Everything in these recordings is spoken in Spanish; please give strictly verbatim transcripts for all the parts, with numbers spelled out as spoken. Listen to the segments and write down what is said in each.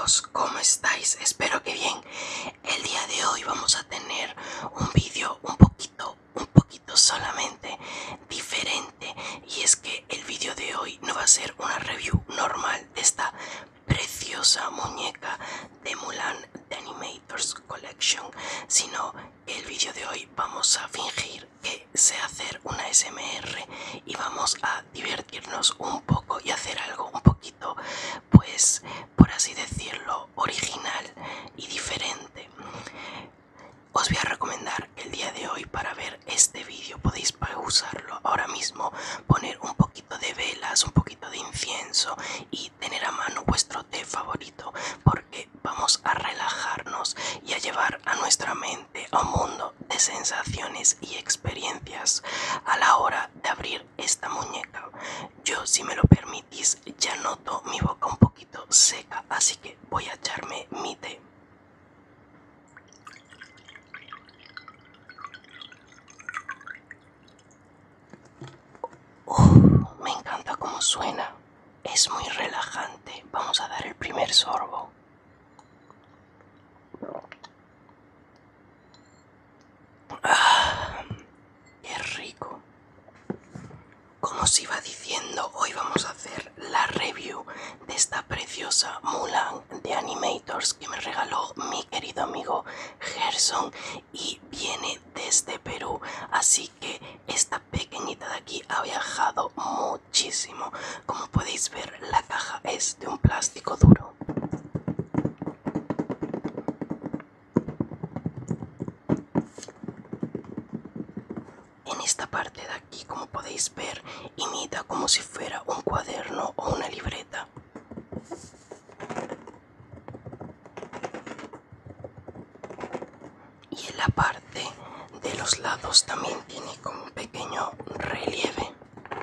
chicos, ¿cómo estáis? Espero que bien. El día de hoy vamos a tener un vídeo un poquito, un poquito solamente diferente. Y es que el vídeo de hoy no va a ser una review normal de esta preciosa muñeca de Mulan The Animators Collection, sino que el vídeo de hoy vamos a fingir que sé hacer una A S M R y vamos a divertirnos un poco y hacer algo un poquito, pues, por así decirlo, original y diferente. Os voy a recomendar que el día de hoy, para ver este vídeo, podéis pausarlo ahora mismo, poner un poquito de velas, un poquito de incienso y tener a mano vuestro té favorito, porque vamos a relajarnos y a llevar a nuestra mente a un mundo de sensaciones y experiencias a la hora de abrir esta muñeca. Yo, si me lo permitís, ya noto mi boca un poquito seca, así que voy a echarme mi té. Uh, me encanta cómo suena, es muy relajante. Vamos a dar el primer sorbo. Ah, qué rico. Como os iba diciendo, hoy vamos a hacer la review de esta preciosa Mulan de Animators que me regaló mi querido amigo Gerson y viene desde Perú, así que esta pequeñita de aquí ha viajado muchísimo. Como podéis ver, la caja es de un plástico duro. En esta parte de aquí, como podéis ver, imita como si fuera un cuaderno o una libreta. Y en la parte de los lados también tiene como un pequeño relieve.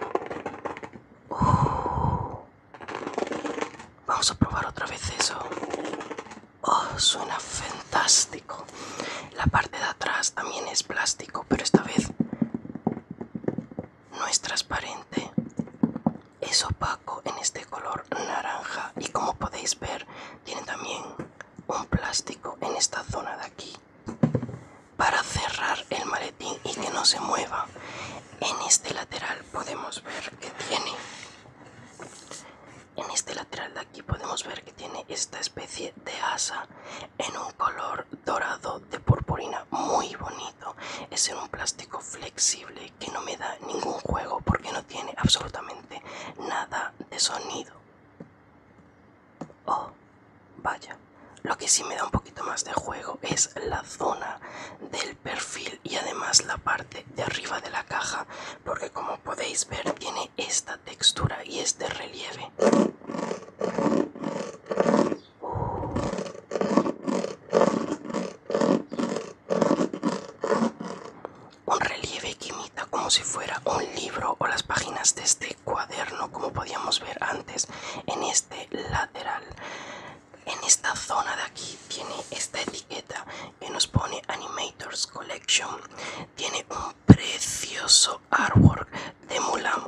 Uh, vamos a probar otra vez eso. Oh, suena fantástico. La parte de atrás también es plástico, pero esta vez no es transparente. Es opaco en este color naranja y, como podéis ver, tiene también un plástico en esta zona de aquí para cerrar el maletín y que no se mueva. En este lateral podemos ver que tiene En este lateral de aquí podemos ver que tiene esta especie de asa en un color dorado de purpurina muy bonito. Es en un plástico flexible que no me da ningún juego porque no tiene absolutamente nada de sonido. Oh, vaya. Lo que sí me da un poquito más de juego es la zona del perfil y además la parte de arriba de la caja, porque como podéis ver tiene esta textura y este relieve. Un relieve que imita como si fuera un libro o las páginas de este cuaderno, como podíamos ver antes en este lateral. En esta zona de aquí tiene esta etiqueta que nos pone Animators Collection. Tiene un precioso artwork de Mulan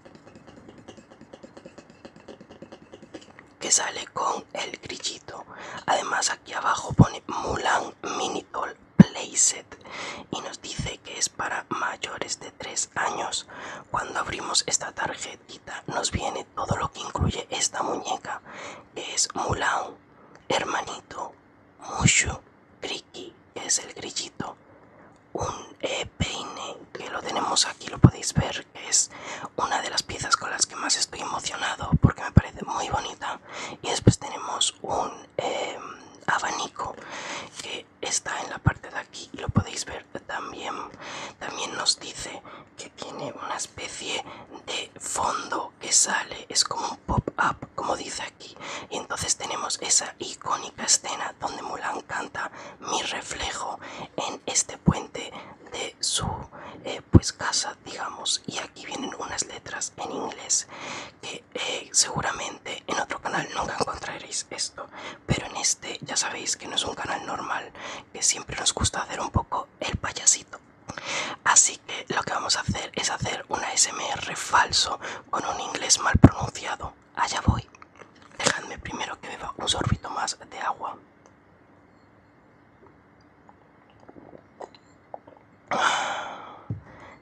que sale con el grillito. Además, aquí abajo pone Mulan Mini Doll Playset y nos dice que es para mayores de tres años. Cuando abrimos esta tarjetita nos viene todo lo que incluye esta muñeca, que es Mulan, hermanito, Mushu, Kriki, que es el grillito, un eh, peine que lo tenemos aquí, lo podéis ver, que es una de las piezas con las que más estoy emocionado porque me parece muy bonita. Y después tenemos un eh, abanico que está en la parte de aquí y lo podéis ver también. También nos dice que tiene una especie de fondo que sale, es como un pop-up, como dice aquí, y entonces tenemos esa icónica escena donde Mulan canta Mi reflejo en este puente de su eh, pues casa, digamos. Y aquí vienen unas letras en inglés que eh, seguramente en otro canal nunca encontraréis esto, pero en este ya sabéis que no es un canal normal, que siempre nos gusta hacer un poco el payasito. Así que lo que vamos a hacer es hacer una A S M R falso con un inglés mal pronunciado. Allá voy. Dejadme primero que beba un sorbito más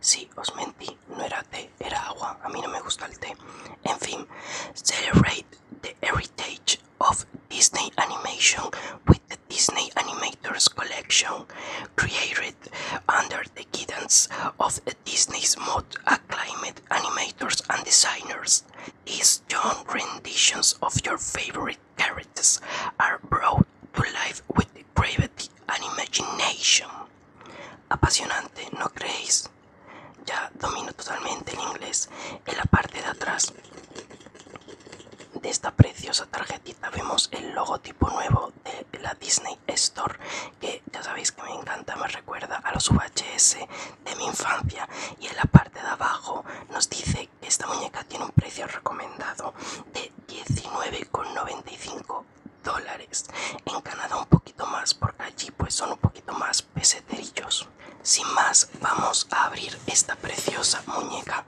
Sí, os mentí, no era té, era agua. A mí no me gusta el té. En fin, celebrate the heritage of Disney animation with the Disney Animators Collection, created under the guidance of Disney's most acclaimed animators and designers. These young renditions of your favorite characters are brought to life with gravity and imagination. Apasionante, ¿no creéis? Ya domino totalmente el inglés. En la parte de atrás de esta preciosa tarjetita vemos el logotipo nuevo de la Disney Store, que ya sabéis que me encanta, me recuerda a los V H S de mi infancia. Y en la parte de abajo nos dice que esta muñeca tiene un precio recomendado de diecinueve con noventa y cinco dólares. En Canadá un poquito más, porque allí pues son un poquito más peseterillos. Sin más, vamos a abrir esta preciosa muñeca.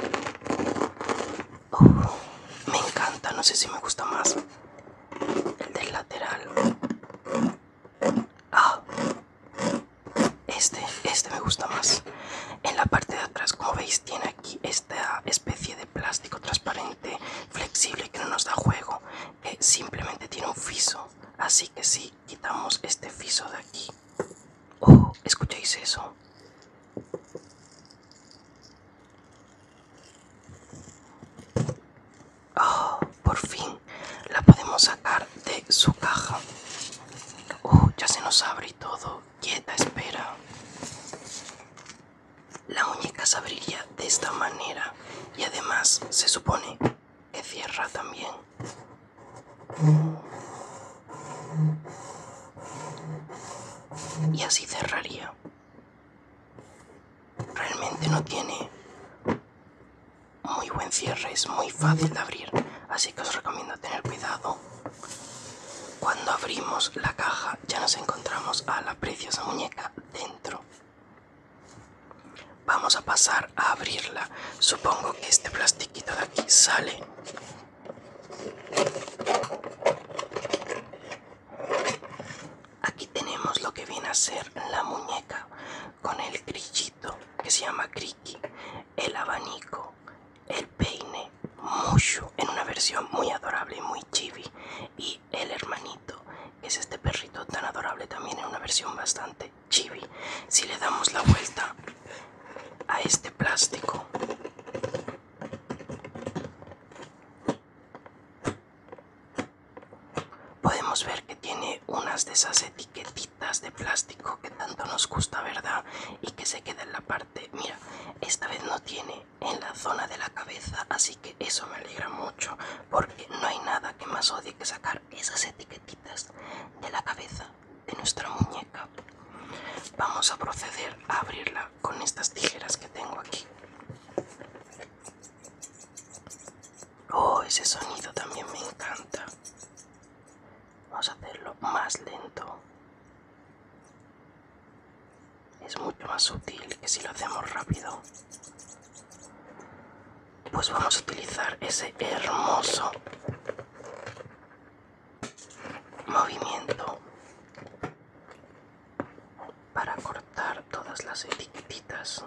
Uh, me encanta, no sé si me gusta más el del lateral. Ah, este, este me gusta más. En la parte de atrás, como veis, tiene aquí esta especie de plástico transparente, flexible, que no nos da juego, que simplemente tiene un fiso. Así que si quitamos este fiso de aquí... Oh, ¿escucháis eso? Oh, por fin la podemos sacar de su caja. Oh, ya se nos abre y todo. Quieta, espera. La muñeca se abriría de esta manera y además se supone que cierra también. Y así cerraría. Realmente no tiene muy buen cierre, es muy fácil de abrir, así que os recomiendo tener cuidado. Cuando abrimos la caja ya nos encontramos a la preciosa muñeca dentro. Vamos a pasar a abrirla. Supongo que este plastiquito de aquí sale. Aquí tenemos lo que viene a ser la muñeca con el grillito que se llama Criqui, el abanico, el peine, Mushu en una versión muy adorable y muy chibi, y el hermanito, que es este perrito tan adorable también en una versión bastante chibi. Si le damos la vuelta a este plástico, podemos ver que tiene unas de esas etiquetitas de plástico que tanto nos gusta, ¿verdad? Y que se queda en la parte, mira, esta vez no tiene en la zona de la cabeza, así que eso me alegra mucho, porque no hay nada que más odie que sacar esas etiquetitas de la cabeza de nuestra muñeca. Vamos a proceder a abrirla con estas tijeras que tengo aquí. Oh, ese sonido también me encanta. Vamos a hacerlo más lento. Es mucho más sutil que si lo hacemos rápido. Pues vamos a utilizar ese hermoso movimiento para cortar todas las etiquetitas.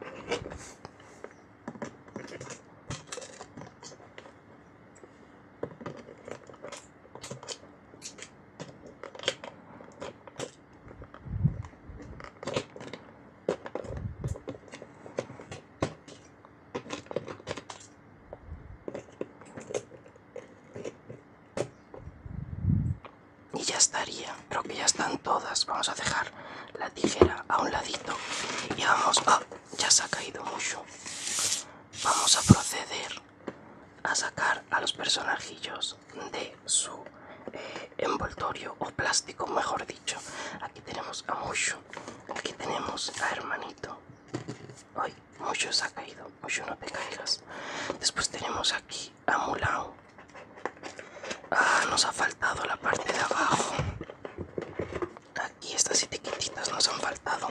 Y ya estaría, creo que ya están todas. Vamos a dejar la tijera a un ladito y vamos... ¡Ah! Ya se ha caído mucho. Vamos a proceder a sacar a los personajillos de su eh, envoltorio o plástico, mejor dicho. Aquí tenemos a Mushu, aquí tenemos a Hermanito. Ay, Mushu se ha caído. Mushu, no te caigas. Después tenemos aquí a Mulan. Ah, nos ha faltado la parte de abajo. Aquí estas etiquetitas nos han faltado.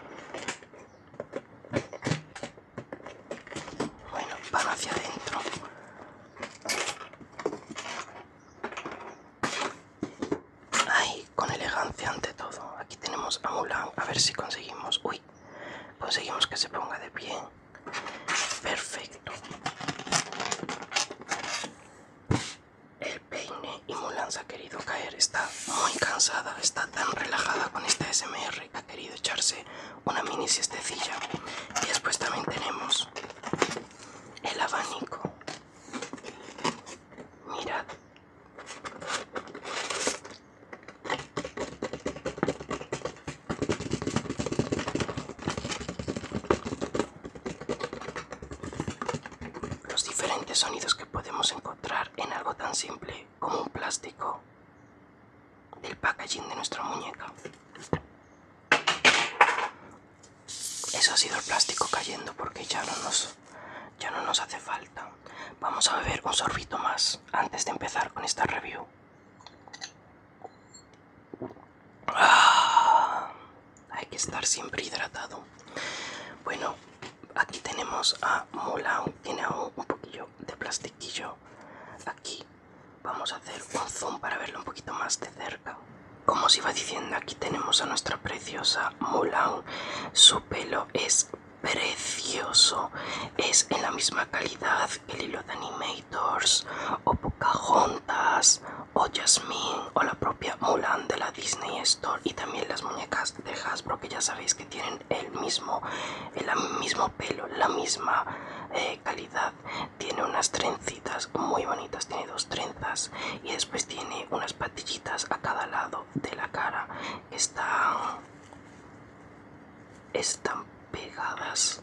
Bueno, van hacia adentro. Ay, con elegancia ante todo. Aquí tenemos a Mulan. A ver si conseguimos... Uy, conseguimos que se ponga de bien. Perfecto. El peine y Mulan se ha querido caer. Está muy cansada. Está tan relajada con esta A S M R que ha querido echarse una mini siestecilla. Y después también tenemos el abanico. Mirad. Los diferentes sonidos que podemos encontrar en algo tan simple como un plástico del packaging de nuestra muñeca. Eso ha sido el plástico cayendo porque ya no nos, ya no nos hace falta. Vamos a beber un sorbito más antes de empezar con esta review. Ah, hay que estar siempre hidratado. Bueno, aquí tenemos a Mulan. Tiene aún un poquillo de plastiquillo aquí. Vamos a hacer un zoom para verlo un poquito más de cerca. Como os iba diciendo, aquí tenemos a nuestra preciosa Mulan. Su pelo es precioso. Es en la misma calidad que el hilo de Animators, o Pocahontas, o Jasmine, o la propia Mulan de la Disney Store. Y también las muñecas de Hasbro, que ya sabéis que tienen el mismo, el mismo pelo, la misma eh, calidad. Tiene unas trencitas muy bonitas, tiene dos trenzas. Y después tiene unas patillitas a cada lado de la cara que están, están pegadas.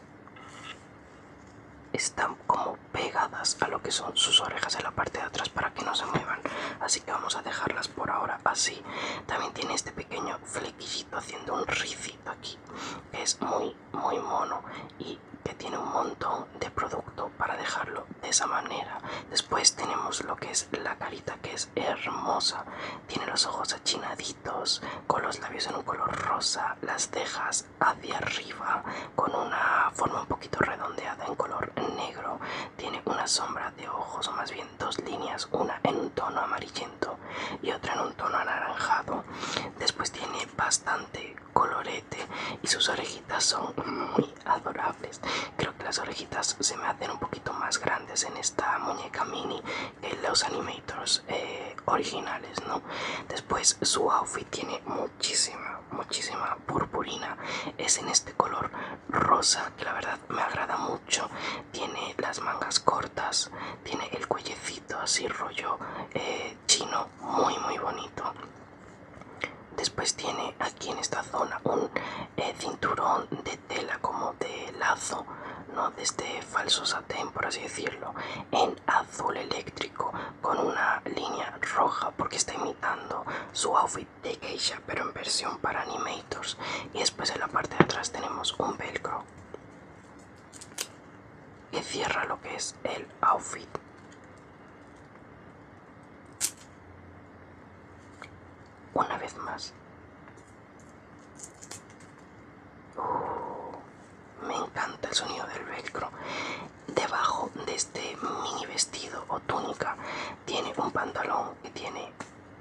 Están como pegadas a lo que son sus orejas en la parte de atrás para que no se muevan. Así que vamos a dejarlas por ahora así. También tiene este pequeño flequillito haciendo un ricito aquí, que es muy muy mono y que tiene un montón de producto para dejarlo de esa manera. Después tenemos lo que es la carita, que es hermosa. Tiene los ojos achinaditos, con los labios en un color rosa, las cejas hacia arriba con una forma un poquito redondeada en color negro. Tiene una sombra de ojos, o más bien dos líneas, una en un tono amarillento y otra en un tono anaranjado. Después tiene bastante colorete y sus orejitas son muy adorables. Creo que las orejitas se me hacen un poquito más grandes en esta muñeca mini que en los Animators eh, originales, ¿no? Después su outfit tiene muchísima, muchísima purpurina. Es en este color rosa que la verdad me agrada mucho. Tiene las mangas cortas, tiene el cuellecito así rollo eh, chino, muy muy bonito. Después tiene aquí en esta zona un eh, cinturón de tela como de lazo, ¿no? De este falso satén, por así decirlo, en azul eléctrico con una línea roja porque está imitando su outfit de geisha pero en versión para Animators. Y después en la parte de atrás tenemos un velcro que cierra lo que es el outfit. Una vez más. Uh, me encanta el sonido del velcro. Debajo de este mini vestido o túnica tiene un pantalón que tiene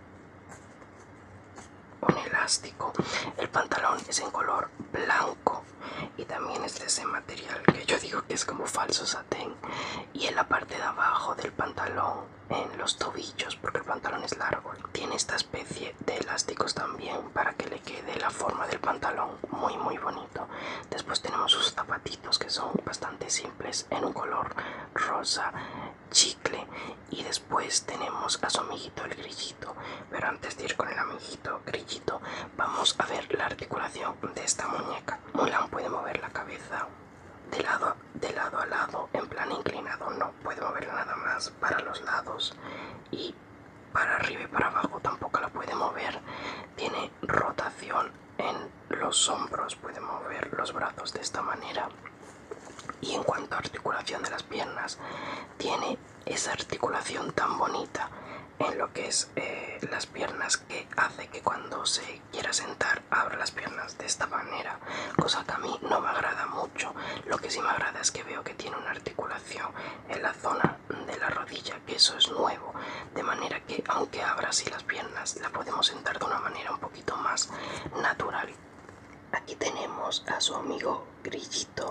un elástico. El pantalón es en color blanco y también es de ese material que yo digo que es como falso satén. Y en la parte de abajo del pantalón, en los tobillos, porque el pantalón es largo, tiene esta especie de elásticos también para que le quede la forma del pantalón muy muy bonito. Después tenemos sus zapatitos que son bastante simples en un color rosa chicle. Y después tenemos a su amiguito el grillito. Pero antes de ir con el amiguito grillito, vamos a ver la articulación de esta muñeca. Mulan puede mover la cabeza de lado, de lado a lado, en plan inclinado, no puede moverla nada más para los lados, y para arriba y para abajo tampoco la puede mover. Tiene rotación en los hombros, puede mover los brazos de esta manera. Y en cuanto a articulación de las piernas, tiene esa articulación tan bonita en lo que es eh, las piernas, que hace que cuando se quiera sentar abra las piernas de esta manera, cosa que a mí no me agrada mucho. Lo que sí me agrada es que veo que tiene una articulación en la zona de la rodilla, que eso es nuevo, de manera que aunque abra así las piernas, la podemos sentar de una manera un poquito más natural. Aquí tenemos a su amigo grillito,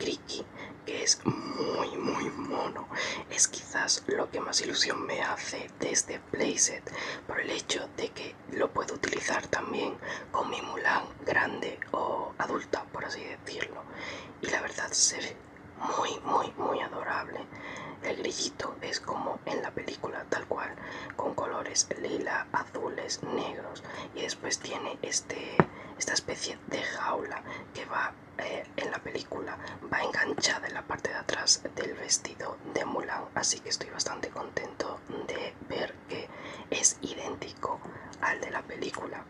Criqui, que es muy muy mono. Es quizás lo que más ilusión me hace de este playset, por el hecho de que lo puedo utilizar también con mi Mulan grande o adulta, por así decirlo. Y la verdad se ve muy muy muy adorable. El grillito es como en la película, tal cual, con colores lila, azules, negros, y después tiene este, esta especie de jaula que va eh, en la película, va enganchada en la parte de atrás del vestido de Mulan, así que estoy bastante contento de ver que es idéntico al de la película.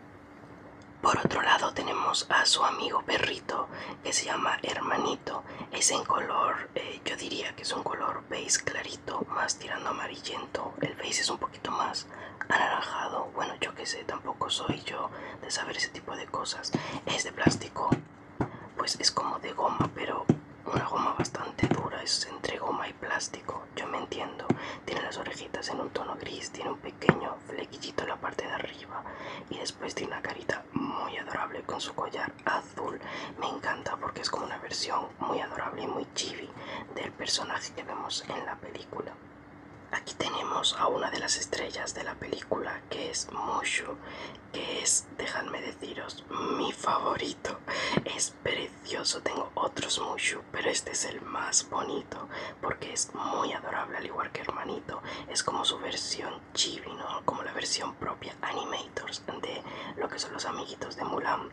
Por otro lado tenemos a su amigo perrito, que se llama Hermanito. Es en color, eh, yo diría que es un color beige clarito, más tirando amarillento. El beige es un poquito más anaranjado. Bueno, yo qué sé, tampoco soy yo de saber ese tipo de cosas. Es de plástico, pues es como de goma, pero una goma bastante dura, es entre goma y plástico, yo me entiendo. Tiene las orejitas en un tono gris, tiene un pequeño flequillito en la parte de arriba y después tiene una carita muy adorable con su collar azul. Me encanta porque es como una versión muy adorable y muy chibi del personaje que vemos en la película. Aquí tenemos a una de las estrellas de la película, que es Mushu, que es, dejadme deciros, mi favorito. Es precioso, tengo otros Mushu, pero este es el más bonito porque es muy adorable, al igual que Hermanito. Es como su versión chibi, ¿no? Como la versión propia Animators de lo que son los amiguitos de Mulan.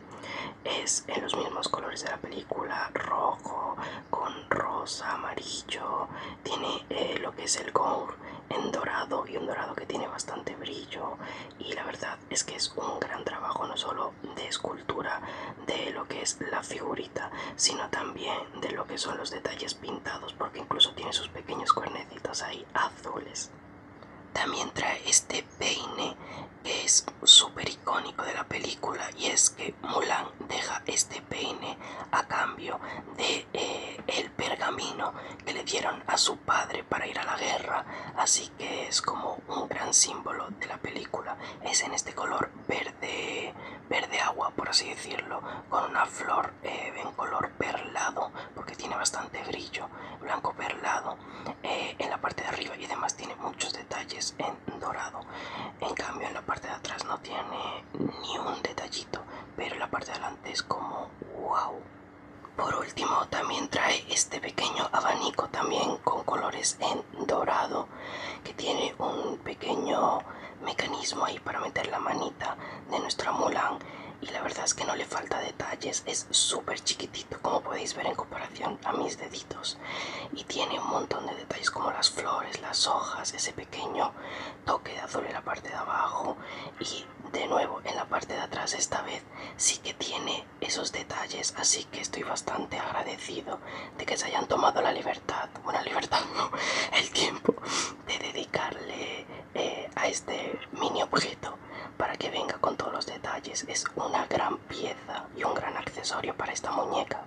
Es en los mismos colores de la película, rojo con rosa, amarillo. Tiene eh, lo que es el gong en dorado, y un dorado que tiene bastante brillo, y la verdad es que es un gran trabajo, no solo de escultura de lo que es la figurita, sino también de lo que son los detalles pintados, porque incluso tiene sus pequeños cuernecitos ahí azules. También trae este peine que es súper icónico de la película, y es que Mulan deja este peine a cambio de eh, el pergamino que le dieron a su padre para ir a la guerra, así que es como un gran símbolo de la película. Es en este color verde, verde agua, por así decirlo, con una flor eh, en color perlado, porque tiene bastante brillo, blanco perlado eh, en la parte de arriba, y además tiene muchos detalles en dorado. En cambio en la parte de atrás no tiene ni un detallito, pero en la parte de adelante es como wow. Por último también trae este pequeño abanico también con colores en dorado, que tiene un pequeño mecanismo ahí para meter la manita de nuestra Mulan, y la verdad es que no le falta detalles, es súper chiquitito como podéis ver en comparación a mis deditos, y tiene un montón de detalles como las flores, las hojas, ese pequeño toque de azul en la parte de abajo, y de nuevo en la parte de atrás esta vez sí que tiene esos detalles, así que estoy bastante agradecido de que se hayan tomado la libertad, bueno, libertad no, el tiempo de dedicarle eh, a este mini objeto para que venga con todos los detalles. Es una gran pieza y un gran accesorio para esta muñeca.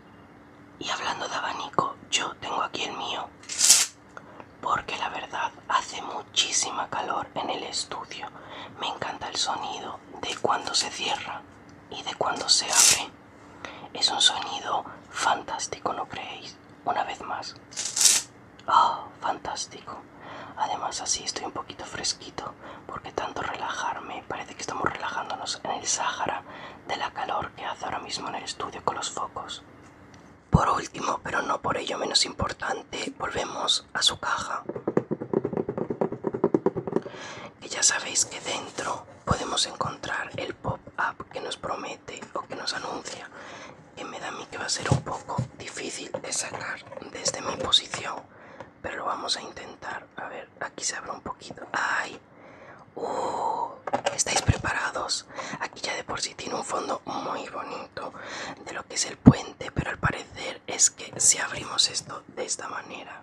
Y hablando de abanico, yo tengo aquí el mío, porque la verdad hace muchísima calor en el estudio. Me encanta el sonido de cuando se cierra y de cuando se abre. Es un sonido fantástico, ¿no creéis? Una vez más. Oh, fantástico. Además así estoy un poquito fresquito, porque tanto relajarme, parece que estamos relajándonos en el Sáhara de la calor que hace ahora mismo en el estudio con los focos. Por último, pero no por ello menos importante, volvemos a su caja. Que ya sabéis que dentro podemos encontrar el pop-up que nos promete o que nos anuncia, que me da a mí que va a ser un poco difícil de sacar desde mi posición, pero lo vamos a intentar. A ver, aquí se abre un poquito. ¡Ay! ¡Uh! ¿Estáis preparados? Aquí ya de por sí tiene un fondo muy bonito de lo que es el puente, pero al parecer es que si abrimos esto de esta manera,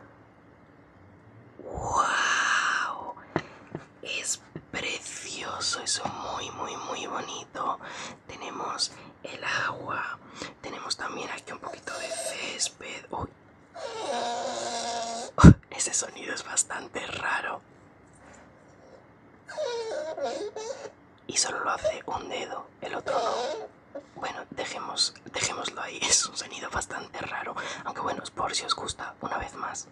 ¡wow! Es precioso, es muy muy muy bonito. Tenemos el agua, tenemos también aquí un poquito de césped. Uy. Ese sonido es bastante raro. Y solo lo hace un dedo, el otro no. Bueno, dejemos, dejémoslo ahí, es un sonido bastante raro, aunque bueno, es por si os gusta una vez más.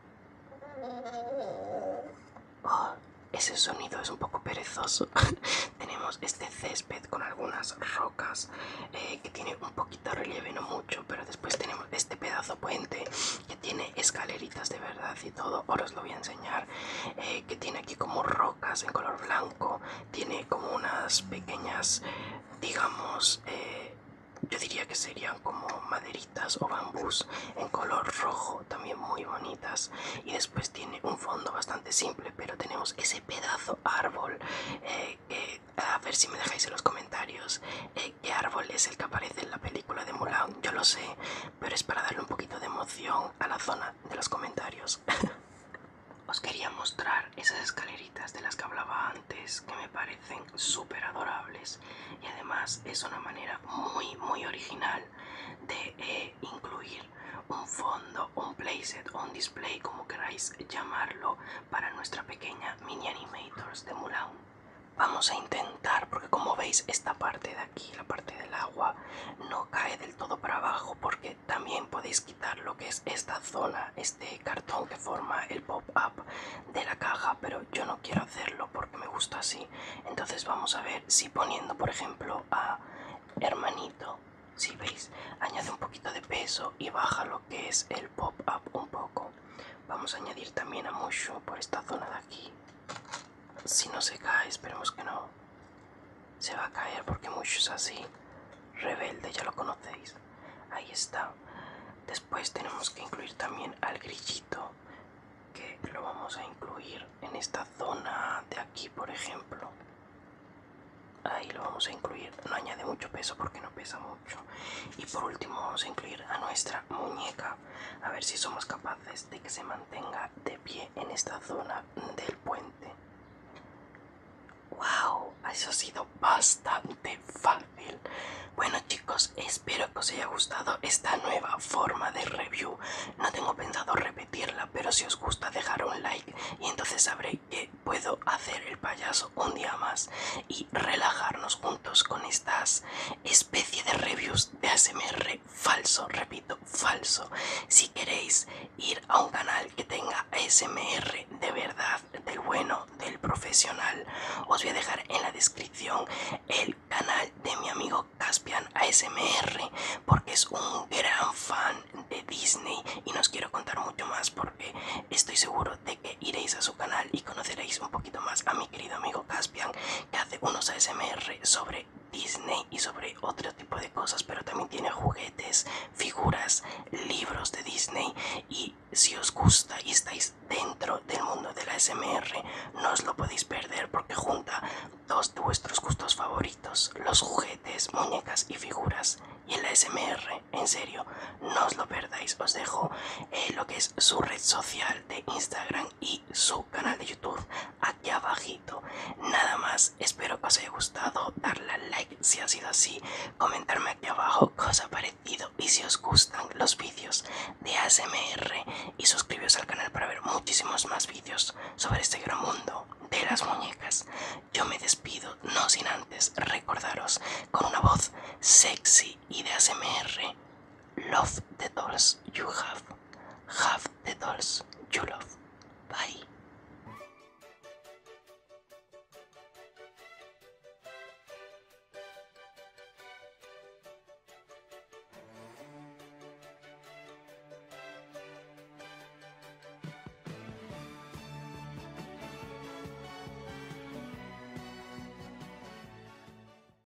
Oh, ese sonido es un poco perezoso. Tenemos este césped con algunas rocas eh, que tiene un poquito de relieve, no mucho, pero después tenemos este pedazo puente que tiene escaleritas de verdad y todo. Ahora os lo voy a enseñar. Eh, que tiene aquí como rocas en color blanco, tiene como unas pequeñas, digamos, eh, yo diría que serían como maderitas o bambús en color rojo, también muy bonitas. Y después tiene un fondo bastante simple, pero tenemos ese pedazo árbol. Eh, que, a ver si me dejáis en los comentarios eh, qué árbol es el que aparece en la película de Mulan. Yo lo sé, pero es para darle un poquito de emoción a la zona de los comentarios. Os quería mostrar esas escaleritas de las que hablaba antes, que me parecen súper adorables, y además es una manera muy muy original de eh, incluir un fondo, un playset o un display, como queráis llamarlo, para nuestra pequeña mini animators de Mulan. Vamos a intentar, porque como veis esta parte de aquí, la parte del agua, no cae del todo para abajo, porque también podéis quitar lo que es esta zona, este cartón que forma el pop-up de la caja, pero yo no quiero hacerlo porque me gusta así. Entonces vamos a ver si poniendo, por ejemplo, a Hermanito, si veis, añade un poquito de peso y baja lo que es el pop-up un poco. Vamos a añadir también a Mushu por esta zona de aquí. Si no se cae, esperemos que no. Se va a caer porque Mushu es así. Rebelde, ya lo conocéis. Ahí está. Después tenemos que incluir también al grillito, que lo vamos a incluir en esta zona de aquí, por ejemplo. Ahí lo vamos a incluir. No añade mucho peso porque no pesa mucho. Y por último vamos a incluir a nuestra muñeca. A ver si somos capaces de que se mantenga de pie en esta zona del puente. ¡Wow! Eso ha sido bastante fácil. Bueno chicos, espero que os haya gustado esta nueva forma de review. No tengo pensado repetirla, pero si os gusta dejar un like y entonces sabré que puedo hacer el payaso un día más y relajarnos juntos con estas especie de reviews de A S M R falso, repito, falso. Si queréis ir a un canal que tenga A S M R de verdad, del bueno, del profesional, os voy a dejar en la descripción el canal de mi amigo Caspian A S M R, porque es un gran fan de Disney y no os quiero contar mucho más porque estoy seguro de que iréis a su canal y conoceréis un poquito más a mi querido amigo Caspian, que hace unos A S M R sobre Disney y sobre otro tipo de cosas, pero también tiene juguetes, figuras, libros de Disney. Y si os gusta y estáis dentro del mundo del A S M R, no os lo podéis perder porque junta dos de vuestros gustos favoritos: los juguetes, muñecas y figuras, y el A S M R. En serio, no os lo perdáis. Os dejo eh, lo que es su red social de Instagram y su canal de YouTube aquí abajito. Nada más, espero que os haya gustado, darle al like si ha sido así, comentarme aquí abajo qué os ha parecido y si os gustan los vídeos de A S M R, y suscribiros al canal para ver muchísimos más vídeos sobre este gran mundo de las muñecas. Yo me despido, no sin antes recordaros con una voz sexy y de A S M R: love the dolls you have, have